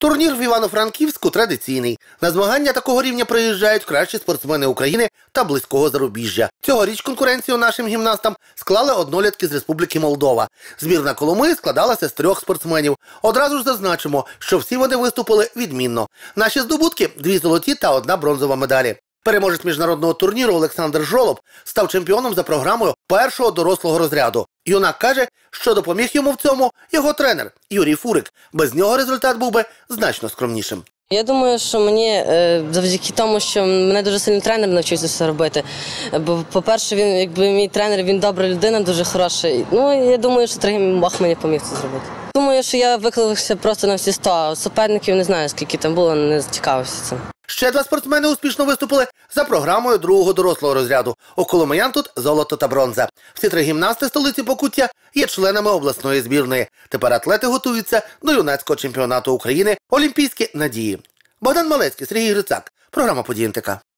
Турнір в Івано-Франківську традиційний. На змагання такого рівня приїжджають кращі спортсмени України та близького зарубіжжя. Цьогоріч конкуренцію нашим гімнастам склали однолітки з Республіки Молдова. Збірна Коломиї складалася з 3 спортсменів. Одразу ж зазначимо, що всі вони виступили відмінно. Наші здобутки – 2 золоті та 1 бронзова медалі. Переможець міжнародного турніру Олександр Жолоб став чемпіоном за програмою першого дорослого розряду. Юнак каже, що допоміг йому в цьому його тренер Юрій Фурик. Без нього результат був би значно скромнішим. Я думаю, що мені завдяки тому, що мене дуже сильний тренер навчився це робити. Бо, по-перше, мій тренер, він добра людина, дуже хороша. Ну, я думаю, що трохи Бог мені поміг це зробити. Думаю, що я викликався просто на всі 100, а суперників не знаю, скільки там було, не цікавився цим. Ще 2 спортсмени успішно виступили за програмою другого дорослого розряду. У коломиян тут золото та бронза. Всі 3 гімнасти столиці Покуття є членами обласної збірної. Тепер атлети готуються до юнацького чемпіонату України «Олімпійські надії». Богдан Малецький, Сергій Грицак. Програма «Події НТК».